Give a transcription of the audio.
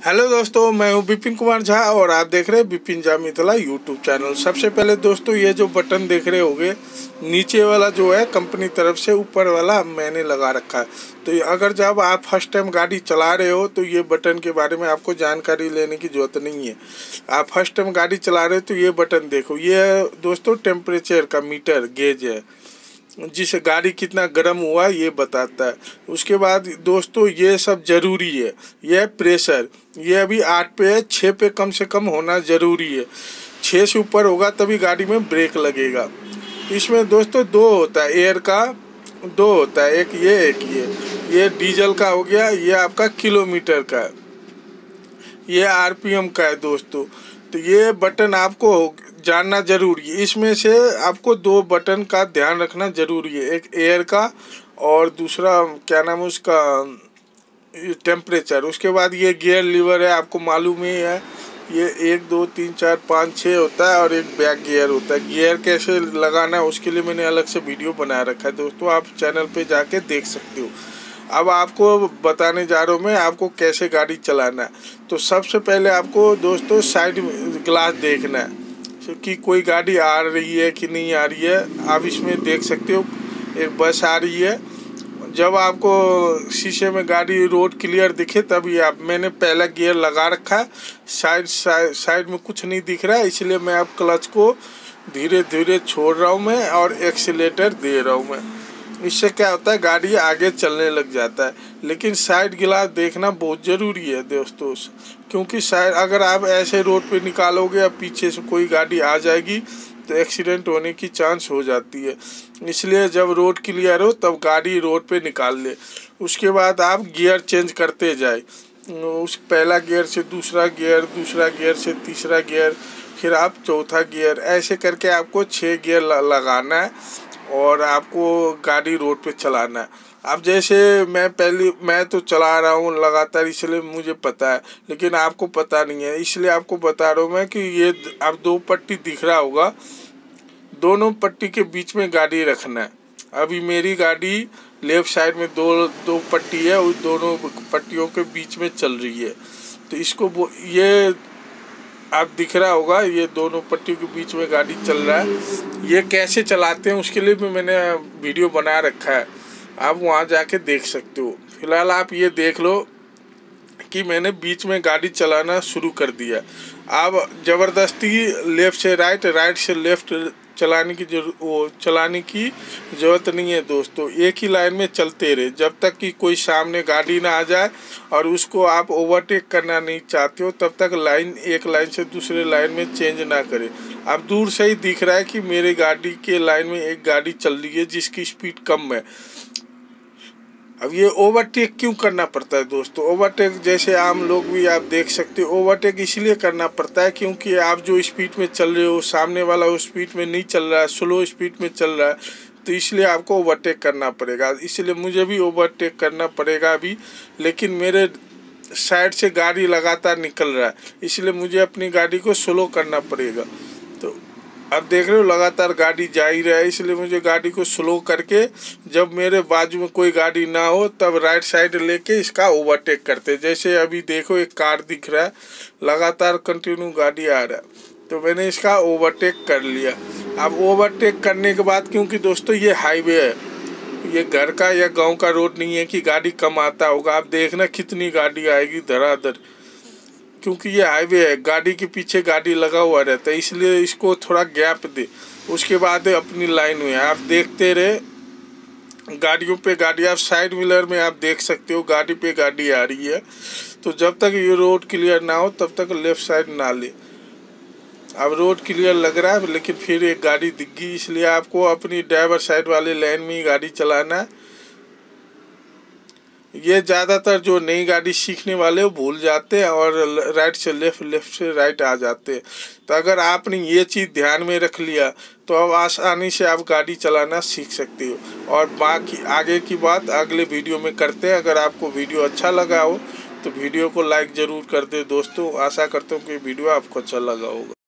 Hello दोस्तों, मैं हूं विपिन कुमार झा और आप देख रहे हैं विपिन झा मिथिला यूट्यूब चैनल। सबसे पहले दोस्तों, ये जो बटन देख रहे होंगे नीचे वाला जो है कंपनी तरफ से, ऊपर वाला मैंने लगा रखा है। तो अगर जब आप फर्स्ट टाइम गाड़ी चला रहे हो तो ये बटन के बारे में आपको जानकारी लेने की ज़रूरत नहीं है। आप फर्स्ट टाइम गाड़ी चला रहे हो तो ये बटन देखो। ये दोस्तों टेम्परेचर का मीटर गेज है, जिससे गाड़ी कितना गर्म हुआ ये बताता है। उसके बाद दोस्तों ये सब ज़रूरी है। यह प्रेशर, ये अभी 8 पे है, 6 पे कम से कम होना ज़रूरी है। 6 से ऊपर होगा तभी गाड़ी में ब्रेक लगेगा। इसमें दोस्तों दो होता है, एयर का दो होता है, एक ये डीजल का हो गया, ये आपका किलोमीटर का है, ये आरपीएम का है दोस्तों। तो ये बटन आपको जानना जरूरी है। इसमें से आपको 2 बटन का ध्यान रखना जरूरी है, एक एयर का और दूसरा क्या नाम है उसका, टेम्परेचर। उसके बाद ये गियर लीवर है, आपको मालूम ही है, ये 1 2 3 4 5 6 होता है और एक बैक गियर होता है। गियर कैसे लगाना है उसके लिए मैंने अलग से वीडियो बना रखा है दोस्तों, आप चैनल पे जाके देख सकते हो। अब आपको बताने जा रहा हूँ मैं आपको कैसे गाड़ी चलाना है। तो सबसे पहले आपको दोस्तों साइड ग्लास देखना है कि कोई गाड़ी आ रही है कि नहीं आ रही है। आप इसमें देख सकते हो एक बस आ रही है। जब आपको शीशे में गाड़ी रोड क्लियर दिखे तभी आप, मैंने पहला गियर लगा रखा है, साइड में कुछ नहीं दिख रहा है, इसलिए मैं अब क्लच को धीरे धीरे छोड़ रहा हूँ मैं और एक्सीलेटर दे रहा हूँ मैं। इससे क्या होता है, गाड़ी आगे चलने लग जाता है। लेकिन साइड गिलास देखना बहुत ज़रूरी है दोस्तों, क्योंकि साइड अगर आप ऐसे रोड पे निकालोगे या पीछे से कोई गाड़ी आ जाएगी तो एक्सीडेंट होने की चांस हो जाती है। इसलिए जब रोड क्लियर हो तब गाड़ी रोड पे निकाल ले। उसके बाद आप गियर चेंज करते जाए, उस पहला गियर से दूसरा गियर से तीसरा गियर, फिर आप चौथा गियर, ऐसे करके आपको 6 गियर लगाना है और आपको गाड़ी रोड पे चलाना है। अब जैसे मैं तो चला रहा हूँ लगातार, इसलिए मुझे पता है, लेकिन आपको पता नहीं है, इसलिए आपको बता रहा हूँ मैं कि ये अब 2 पट्टी दिख रहा होगा, दोनों पट्टी के बीच में गाड़ी रखना है। अभी मेरी गाड़ी लेफ्ट साइड में दो पट्टी है, उस दोनों पट्टियों के बीच में चल रही है। तो इसको ये आप दिख रहा होगा, ये दोनों पट्टियों के बीच में गाड़ी चल रहा है। ये कैसे चलाते हैं उसके लिए भी मैंने वीडियो बना रखा है, आप वहाँ जाके देख सकते हो। फिलहाल आप ये देख लो कि मैंने बीच में गाड़ी चलाना शुरू कर दिया। अब ज़बरदस्ती लेफ़्ट से राइट, राइट से लेफ़्ट चलाने की ज़रूरत नहीं है दोस्तों। एक ही लाइन में चलते रहे जब तक कि कोई सामने गाड़ी ना आ जाए और उसको आप ओवरटेक करना नहीं चाहते हो, तब तक एक लाइन से दूसरे लाइन में चेंज ना करें। अब दूर से ही दिख रहा है कि मेरे गाड़ी के लाइन में एक गाड़ी चल रही है जिसकी स्पीड कम है। अब ये ओवरटेक क्यों करना पड़ता है दोस्तों? ओवरटेक जैसे आम लोग भी आप देख सकते हो, ओवरटेक इसलिए करना पड़ता है क्योंकि आप जो स्पीड में चल रहे हो सामने वाला उस स्पीड में नहीं चल रहा है, स्लो स्पीड में चल रहा है, तो इसलिए आपको ओवरटेक करना पड़ेगा। इसलिए मुझे भी ओवरटेक करना पड़ेगा अभी, लेकिन मेरे साइड से गाड़ी लगातार निकल रहा है, इसलिए मुझे अपनी गाड़ी को स्लो करना पड़ेगा। तो अब देख रहे हो लगातार गाड़ी जा ही रहा है, इसलिए मुझे गाड़ी को स्लो करके जब मेरे बाजू में कोई गाड़ी ना हो तब राइट साइड लेके इसका ओवरटेक करते। जैसे अभी देखो एक कार दिख रहा है, लगातार कंटिन्यू गाड़ी आ रहा है, तो मैंने इसका ओवरटेक कर लिया। अब ओवरटेक करने के बाद, क्योंकि दोस्तों ये हाईवे है, ये घर का या गाँव का रोड नहीं है कि गाड़ी कम आता होगा। आप देखना कितनी गाड़ी आएगी धड़ाधड़, क्योंकि ये हाईवे है, गाड़ी के पीछे गाड़ी लगा हुआ रहता है, इसलिए इसको थोड़ा गैप दे। उसके बाद अपनी लाइन में आप देखते रहे, गाड़ियों पे गाड़ी, आप साइड मिरर में आप देख सकते हो गाड़ी पे गाड़ी आ रही है। तो जब तक ये रोड क्लियर ना हो तब तक लेफ़्ट साइड ना ले। अब रोड क्लियर लग रहा है लेकिन फिर एक गाड़ी दिख गई, इसलिए आपको अपनी ड्राइवर साइड वाले लाइन में ही गाड़ी चलाना है। ये ज़्यादातर जो नई गाड़ी सीखने वाले वो भूल जाते हैं और राइट से लेफ़्ट, लेफ़्ट से राइट आ जाते हैं। तो अगर आपने ये चीज़ ध्यान में रख लिया तो अब आसानी से आप गाड़ी चलाना सीख सकते हो। और बाकी आगे की बात अगले वीडियो में करते हैं। अगर आपको वीडियो अच्छा लगा हो तो वीडियो को लाइक ज़रूर कर दे दोस्तों। आशा करता हूँ कि वीडियो आपको अच्छा लगा होगा।